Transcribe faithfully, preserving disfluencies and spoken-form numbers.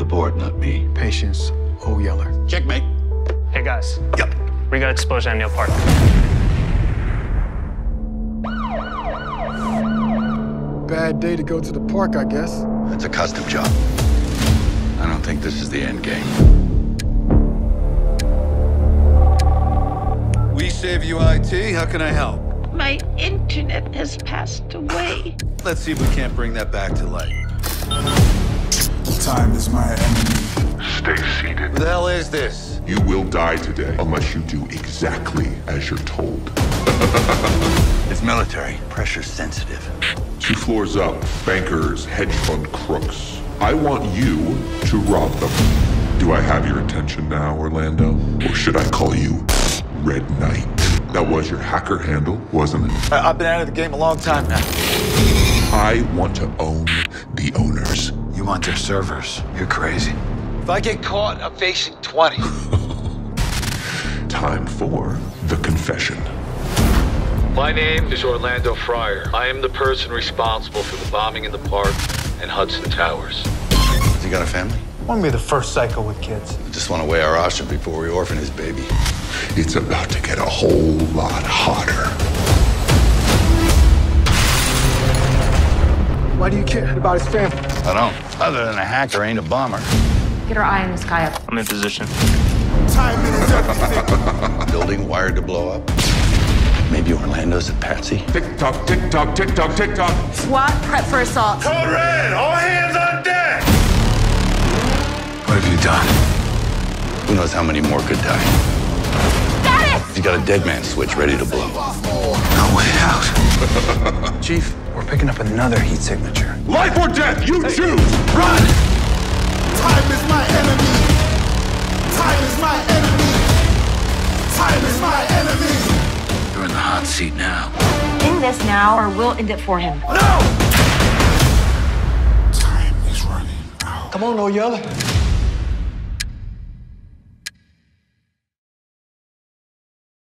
board, not me. Patience, O Yeller. Checkmate. Hey guys. Yep. We got explosion at Neil Park. Bad day to go to the park, I guess. It's a custom job. I don't think this is the end game. We save you I T. How can I help? My internet has passed away. Let's see if we can't bring that back to life. Time is my enemy. Stay seated. Who the hell is this? You will die today unless you do exactly as you're told. It's military. Pressure sensitive. Two floors up, bankers, hedge fund crooks. I want you to rob them. Do I have your attention now, Orlando? Or should I call you Red Knight? That was your hacker handle, wasn't it? I I've been out of the game a long time now. I want to own the owners. You want their servers? You're crazy. If I get caught, I'm facing twenty. Time for the confession. My name is Orlando Fryer. I am the person responsible for the bombing in the park and Hudson Towers. Has he got a family? I want to be the first psycho with kids. I just want to weigh our option before we orphan his baby. It's about to get a whole lot hotter. Why do you care about his family? I don't. Other than a hacker ain't a bomber. Get our eye on this guy up. I'm in position. Time is everything. Building wired to blow up. Maybe Orlando's a patsy. Tick tock, tick tock, tick tock, tick tock. SWAT, prep for assault. Code red, all hands on deck. What have you done? Who knows how many more could die? Got it! You got a dead man switch ready to blow. No way out. Chief, we're picking up another heat signature. Life or death, you choose. Run! Time is my enemy. Time is my enemy. Time is my enemy. You're in the hot seat now. End this now, or we'll end it for him. No! Time is running out. Come on, O Yeller.